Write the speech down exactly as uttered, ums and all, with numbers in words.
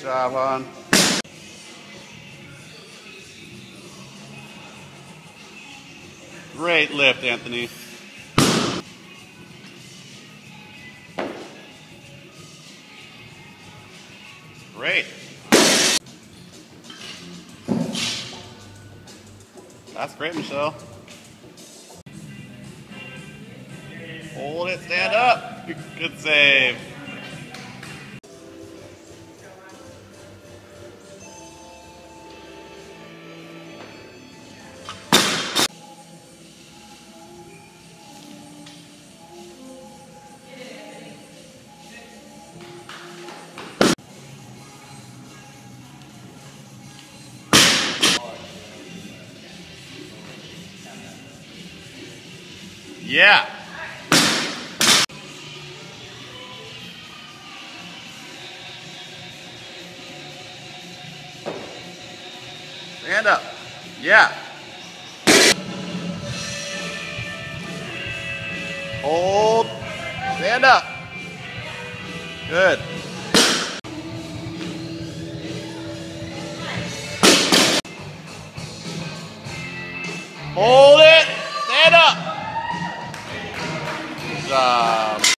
job, hon. Great lift, Anthony. Great. That's great, Michelle. Hold it, stand up. Good save. Yeah. Stand up. Yeah. Hold. Stand up. Good. Hold.